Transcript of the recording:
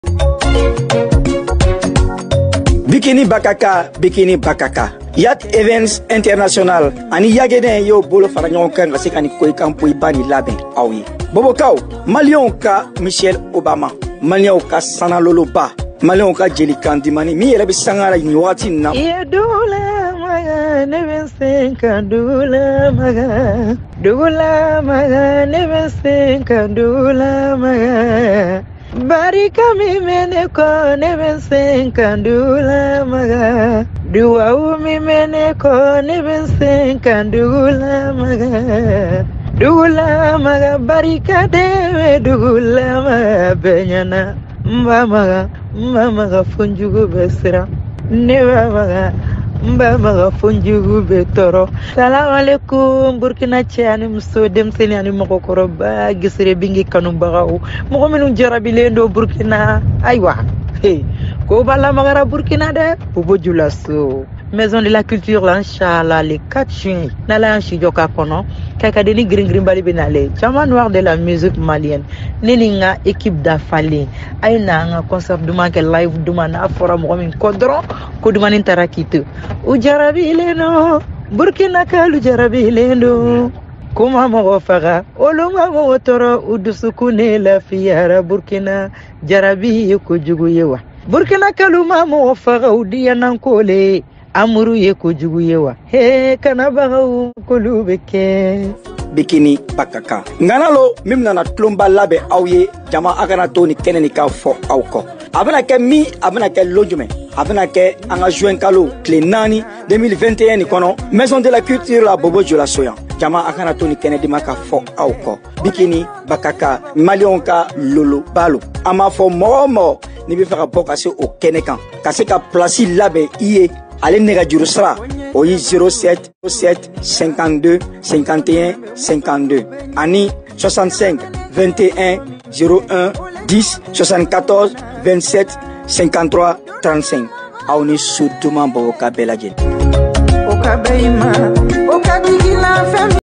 Bikini Bakaka, Bikini Bakaka. Yacht Events International. Ani yageden yo bolo fara ɲɔgɔn kan ka se ka ni ko kan po ibani labɛn aw ye. Bobokaw, Maliens ka Michelle Obama, Maliens ka Sanalolo Ba, Maliens ka Jeli Kandimani mi yɛrɛ bɛ sangara nin wagati nin na. Iya dula maga ne bɛ se ka dula maga, dula maga ne bɛ se ka dula maga. Barika mi mene ko ne bɛ se ka dula maga, duwawu mi mene ko ne bɛ se ka dula maga. Dugula maga barika de dugula maga benyana mba maga funjugu besira ne mba maga funjugu betoro. Salam alaikum Burkina Chani muso demseni ani mokokoro ba gisire bingi kanu bagaw mogo minu jarabilen do Burkina aywa hey ko bala magara Burkina de Bobo Dioulasso Maison de la Culture là inchallah le 4 juin nala en studio ka kono kaka deni green bali benale chama noir de la musique malienne neninga équipe d'Afalé ayna nga concert duma ke live duma na fora mo min kodro ko duma nin tarakito u jarabi leno Burkina kalu jarabi leno kuma mo faga olunga mo toro udusukune la fiara Burkina jarabi ko jugu yewa Burkina kalu ma mo faga udiya nan kole amuru ye ko jugu yewa he kana bagaw ko lubeke Bikini Bakaka. Nganalo mimnana tlomba labe aw ye jama akana toni keneni ka fo aw ko. Abena ke mi abena ke lojume. Abena ke anga juin kalo clé nani 2021 ni kono Maison de la Culture la Bobo Dioulasso yan. Jama akana toni kenedi maka fo aw ko. Bikini Bakaka Maliens ka lolo balo. Ama fo mo ni bi fera bok ase o kenekan. Kase ka place labe iye ale nega juru sara o yi 07 07 52 51 52 ani 65 21 01 10 74 27 53 35 aw ni suduma bo ka belajen o ka beima o ka digila fem